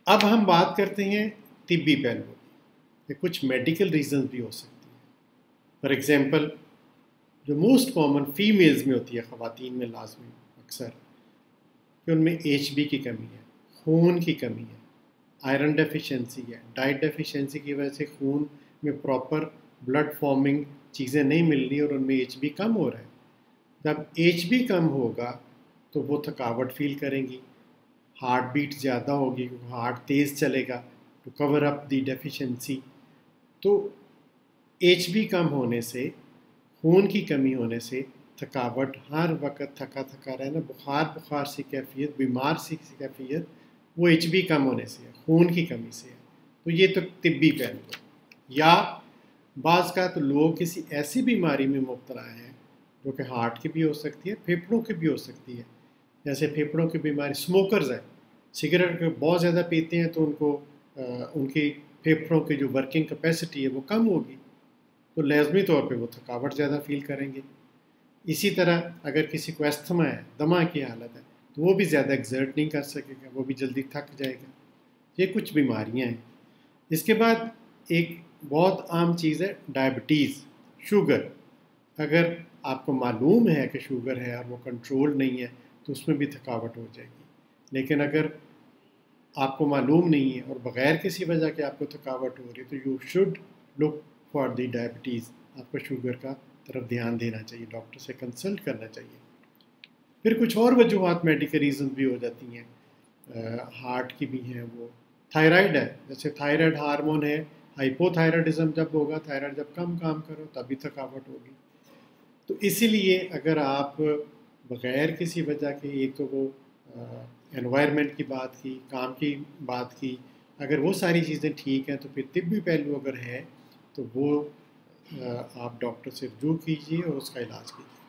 اب ہم بات کرتے ہیں طبی پہلو کہ کچھ میڈیکل ریزنز بھی ہو سکتی ہیں. فار ایگزامپل جو موسٹ کامن فیمیلز میں ہوتی ہے، خواتین میں لازمی اکثر، کہ ان میں ایچ بی کی کمی ہے، خون کی کمی ہے، آئرن ڈیفیشنسی ہے. ڈائٹ ڈیفیشنسی کی وجہ سے خون میں پراپر بلڈ فارمنگ چیزیں نہیں مل رہی اور ان میں ایچ بی کم ہو رہا ہے. جب ایچ بی کم ہوگا تو وہ تھکاوٹ فیل کریں گی، ہارٹ بیٹ زیادہ ہوگی، ہارٹ تیز چلے گا to cover up the deficiency. تو ایچ بی کم ہونے سے، خون کی کمی ہونے سے تھکاوٹ، ہر وقت تھکا تھکا رہنا، بخار سی کیفیت، بیمار سی کیفیت، وہ ایچ بی کم ہونے سے ہے، خون کی کمی سے ہے. تو یہ تو طبی پہلو ہے. یا بعض کا تو لوگ کسی ایسی بیماری میں مبتلا ہیں جو کہ ہارٹ کی بھی ہو سکتی ہے، پھیپھڑوں کی بھی ہو سکتی ہے. جیسے پھیپھڑوں کی بیماری، اسموکرز ہیں، سگریٹ بہت زیادہ پیتے ہیں تو ان کو ان کی پھیپھڑوں کی جو ورکنگ کیپیسٹی ہے وہ کم ہوگی، تو لازمی طور پہ وہ تھکاوٹ زیادہ فیل کریں گے. اسی طرح اگر کسی کو استھما ہے، دمہ کی حالت ہے، تو وہ بھی زیادہ ایگزرٹ نہیں کر سکے گا، وہ بھی جلدی تھک جائے گا. یہ کچھ بیماریاں ہیں. اس کے بعد ایک بہت عام چیز ہے ڈائبٹیز، شوگر. اگر آپ کو معلوم ہے کہ شوگر ہے اور وہ کنٹرول نہیں ہے تو اس میں بھی تھکاوٹ ہو جائے گی. لیکن اگر آپ کو معلوم نہیں ہے اور بغیر کسی وجہ کے آپ کو تھکاوٹ ہو رہی ہے تو you should look for the diabetes. آپ کو شوگر کا طرف دھیان دینا چاہیے، ڈاکٹر سے کنسلٹ کرنا چاہیے. پھر کچھ اور وجوہات میڈیکل ریزن بھی ہو جاتی ہیں، ہارٹ کی بھی ہیں. وہ تھائرائڈ ہے، جیسے تھائرائڈ ہارمون ہے، ہائپو تھائرائڈزم جب ہوگا، تھائرائڈ جب کم کام کرو تبھی تھکاوٹ ہوگی. تو اسی لیے اگر آپ بغیر کسی وجہ کے، ایک تو وہ انوائرمنٹ کی بات کی، کام کی بات کی، اگر وہ ساری چیزیں ٹھیک ہیں تو پھر طبی پہلو اگر ہے تو وہ آپ ڈاکٹر سے رجوع کیجیے اور اس کا علاج کیجیے.